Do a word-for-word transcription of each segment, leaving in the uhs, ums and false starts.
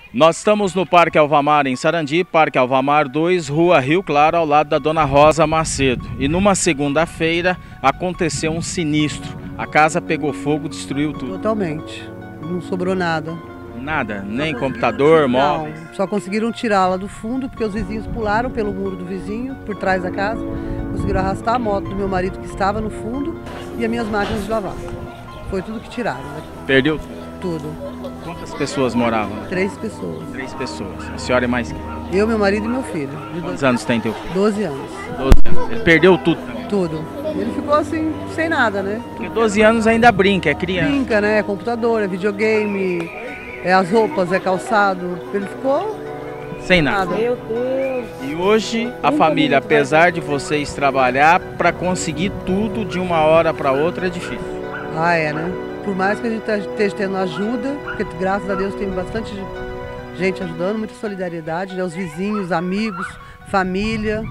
Nós estamos no Parque Alvamar, em Sarandi, Parque Alvamar dois, Rua Rio Claro, ao lado da Dona Rosa Macedo. E numa segunda-feira aconteceu um sinistro. A casa pegou fogo, destruiu tudo. Totalmente. Não sobrou nada. Nada, nem computador, móveis. Não, só conseguiram tirá-la do fundo, porque os vizinhos pularam pelo muro do vizinho, por trás da casa. Conseguiram arrastar a moto do meu marido que estava no fundo e as minhas máquinas de lavar. Foi tudo que tiraram, né? Perdeu Tudo. Quantas pessoas moravam? Três pessoas. Três pessoas. A senhora é mais quem? Eu, meu marido e meu filho. De Quantos anos tem teu filho? doze anos. doze anos. Ele perdeu tudo também. Tudo. Ele ficou assim, sem nada, né? Porque doze anos ainda brinca, é criança. Brinca, né? É computador, é videogame, é as roupas, é calçado. Ele ficou Sem nada. nada. Meu Deus! E hoje a família, apesar de vocês trabalhar, para conseguir tudo de uma hora para outra é difícil. Ah, é, né? Por mais que a gente esteja tendo ajuda, porque graças a Deus tem bastante gente ajudando, muita solidariedade, né? Os vizinhos, amigos, família,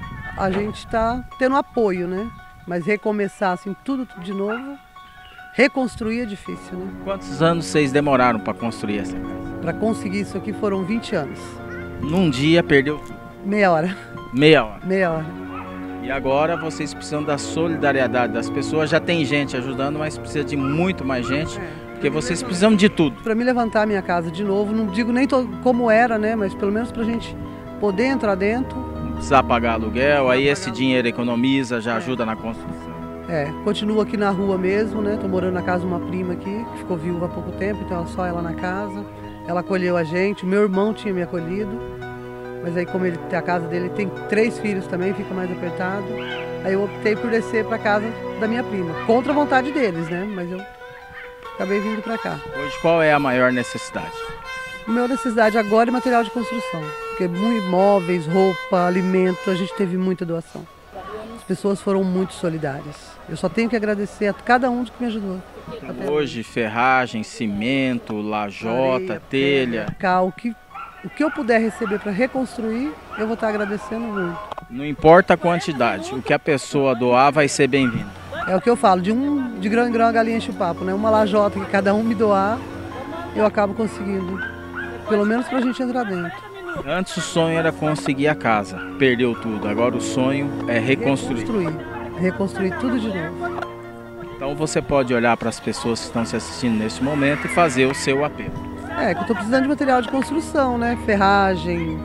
a gente está tendo apoio, né? Mas recomeçar assim tudo de novo, reconstruir é difícil, né? Quantos anos vocês demoraram para construir essa casa? Para conseguir isso aqui foram vinte anos. Num dia perdeu tudo. Meia hora, Meia hora. meia hora. E agora vocês precisam da solidariedade das pessoas. Já tem gente ajudando, mas precisa de muito mais gente, porque vocês precisam de tudo. Para me levantar a minha casa de novo, não digo nem como era, né? Mas pelo menos para a gente poder entrar dentro. Não precisar pagar aluguel, aí esse dinheiro economiza, já ajuda na construção. É, continuo aqui na rua mesmo, né? Tô morando na casa de uma prima aqui, que ficou viúva há pouco tempo, então só ela na casa. Ela acolheu a gente, meu irmão tinha me acolhido, mas aí como ele tem a casa dele, tem três filhos também, fica mais apertado. Aí eu optei por descer para casa da minha prima, contra a vontade deles, né? Mas eu acabei vindo para cá. Hoje qual é a maior necessidade? A maior necessidade agora é material de construção, porque muito imóveis, roupa, alimento, a gente teve muita doação. As pessoas foram muito solidárias. Eu só tenho que agradecer a cada um que me ajudou. Então, hoje ferragem, cimento, lajota, Areia, telha. Cal, o que, o que eu puder receber para reconstruir, eu vou estar agradecendo muito. Não importa a quantidade, o que a pessoa doar vai ser bem-vindo. É o que eu falo, de um de grão em grão a galinha enche o papo, né? Uma lajota que cada um me doar, eu acabo conseguindo, pelo menos para a gente entrar dentro. Antes o sonho era conseguir a casa, perdeu tudo. Agora o sonho é reconstruir. Reconstruir, reconstruir tudo de novo. Então você pode olhar para as pessoas que estão se assistindo nesse momento e fazer o seu apelo. É, que eu estou precisando de material de construção, né? Ferragem,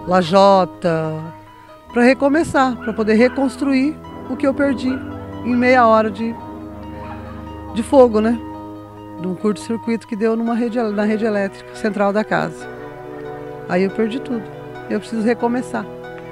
lajota, para recomeçar, para poder reconstruir o que eu perdi em meia hora de, de fogo, né? De um curto-circuito que deu numa rede, na rede elétrica central da casa. Aí eu perdi tudo. Eu preciso recomeçar.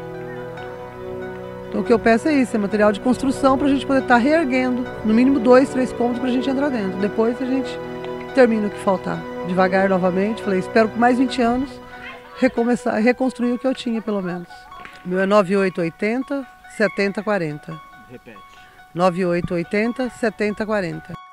Então o que eu peço é isso, é material de construção para a gente poder estar reerguendo, no mínimo dois, três cômodos para a gente entrar dentro. Depois a gente termina o que faltar. Devagar novamente, falei, espero por mais vinte anos recomeçar, reconstruir o que eu tinha pelo menos. O meu é nove oito oito zero, sete zero quatro zero. Repete. nove oito oito zero, sete zero quatro zero.